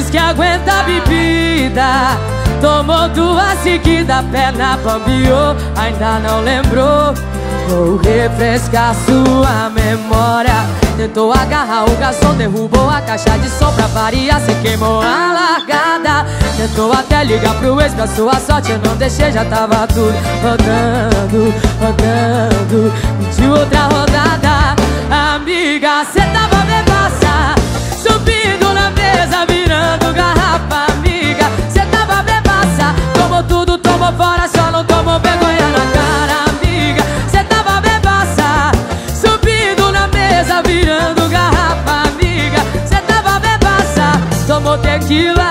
Diz que aguenta a bebida, tomou 2 seguidas, perna bambiou, ainda não lembrou. Vou refrescar sua memória. Tentou agarrar o garçom, derrubou a caixa de som pra variar, cê queimou a largada. Tentou até ligar pro ex, pra sua sorte eu não deixei, já tava tudo rodando, rodando. Pediu outra rodada. Amiga, cê tava bebaça, subindo na mesa, virando garrafa. Amiga, cê tava bebaça, tomou tudo, tomou fora, só não tomou vergonha na cara. Amiga, cê tava bebaça, subindo na mesa, virando garrafa. Amiga, cê tava bebaça, tomou tequila,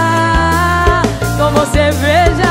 tomou cerveja,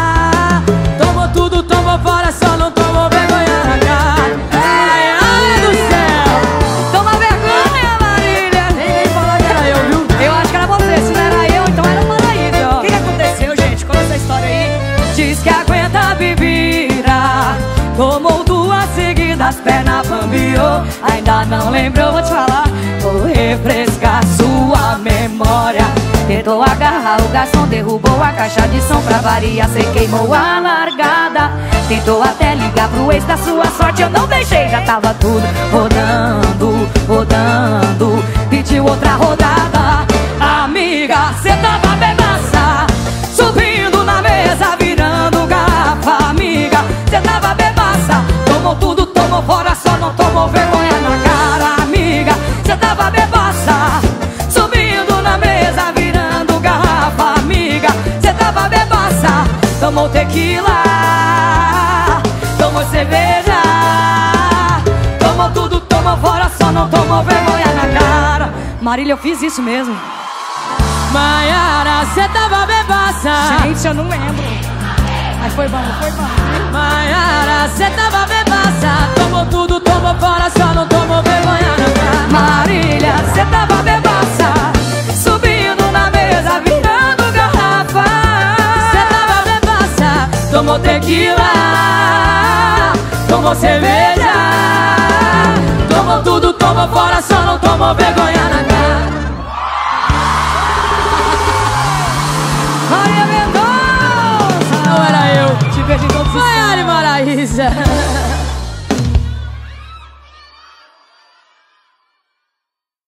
tomou tudo, tomou fora, só não tomou vergonha na cara. Ai, ai do céu, toma vergonha, Marília. ninguém falou que era eu, viu? Eu acho que era você, se não era eu, então era o Maraída. O que aconteceu, gente? Conta essa história aí. Diz que aguenta a bebida, tomou 2 seguidas, perna bambiou, ainda não lembrou. Vou te falar, vou refrescar sua memória. Tentou agarrar o garçom, derrubou a caixa de som pra variar, cê queimou a largada. Tentou até ligar pro ex, da sua sorte eu não deixei, já tava tudo rodando, rodando. Pediu outra rodada. Amiga, cê tava bebaça, subindo na mesa, virando garrafa. Amiga, cê tava bebaça, tomou tudo, tomou fora, só não tomou vergonha na cara. Amiga, cê tava bebaça, subindo na mesa, virando garrafa. Amiga, cê tava bebaça, tomou tequila, tomou cerveja, tomou tudo, tomou fora, só não tomou vergonha na cara. Marília, eu fiz isso mesmo. Maiara, cê tava bebaça. Gente, eu não lembro. Mas foi bom, foi bom. Maiara, cê tava bebaça, tomou tudo, tomou fora, só não tomou vergonha na cara. Marília, Cê tava bebaça, subindo na mesa, virando garrafa. Cê tava bebaça, tomou tequila, tomou cerveja, tomou tudo, tomou fora, só não tomou vergonha